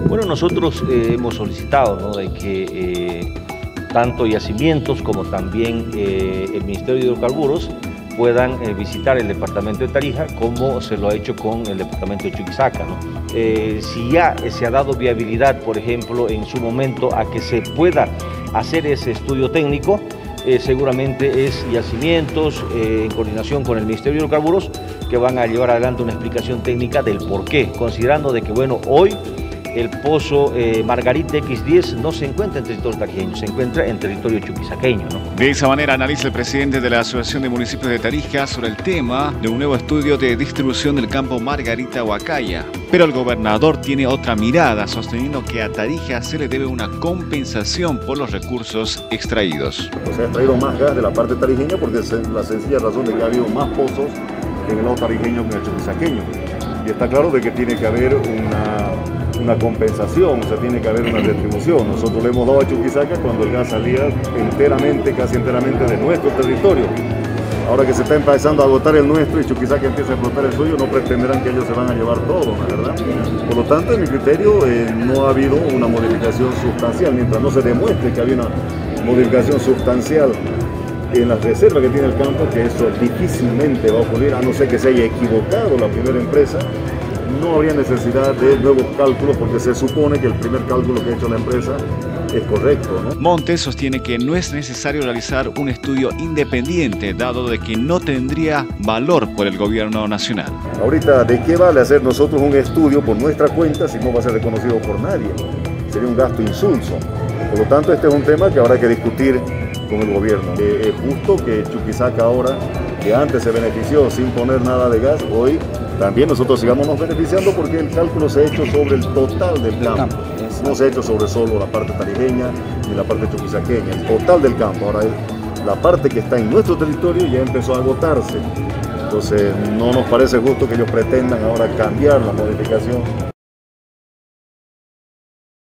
Bueno, nosotros hemos solicitado, ¿no?, de que tanto Yacimientos como también el Ministerio de Hidrocarburos puedan visitar el departamento de Tarija, como se lo ha hecho con el departamento de Chuquisaca, ¿no? Si ya se ha dado viabilidad, por ejemplo, en su momento a que se pueda hacer ese estudio técnico, seguramente es Yacimientos, en coordinación con el Ministerio de Hidrocarburos, que van a llevar adelante una explicación técnica del por qué, considerando de que, bueno, hoy el pozo Margarita X10 no se encuentra en territorio tarijeño, se encuentra en territorio chuquisaqueño, ¿no? De esa manera analiza el presidente de la Asociación de Municipios de Tarija sobre el tema de un nuevo estudio de distribución del campo Margarita Huacaya. Pero el gobernador tiene otra mirada, sosteniendo que a Tarija se le debe una compensación por los recursos extraídos. Se ha extraído más gas de la parte tarijeña porque es la sencilla razón de que ha habido más pozos en el lado tarijeño que en el chuquisaqueño. Y está claro de que tiene que haber una compensación, o sea, tiene que haber una retribución. Nosotros le hemos dado a Chuquisaca cuando el gas salía enteramente, casi enteramente de nuestro territorio. Ahora que se está empezando a agotar el nuestro y Chuquisaca empieza a explotar el suyo, no pretenderán que ellos se van a llevar todo, ¿verdad? Por lo tanto, en mi criterio, no ha habido una modificación sustancial. Mientras no se demuestre que había una modificación sustancial en las reservas que tiene el campo, que eso difícilmente va a ocurrir, a no ser que se haya equivocado la primera empresa, no habría necesidad de nuevos cálculos porque se supone que el primer cálculo que ha hecho la empresa es correcto, ¿no? Montes sostiene que no es necesario realizar un estudio independiente, dado de que no tendría valor por el gobierno nacional. Ahorita, ¿de qué vale hacer nosotros un estudio por nuestra cuenta si no va a ser reconocido por nadie? Sería un gasto insulso. Por lo tanto, este es un tema que habrá que discutir con el gobierno. Es justo que Chuquisaca ahora, que antes se benefició sin poner nada de gas, hoy también nosotros sigamos nos beneficiando porque el cálculo se ha hecho sobre el total del campo. No se ha hecho sobre solo la parte tarijeña ni la parte chuquisaqueña, el total del campo. Ahora la parte que está en nuestro territorio ya empezó a agotarse. Entonces no nos parece justo que ellos pretendan ahora cambiar la modificación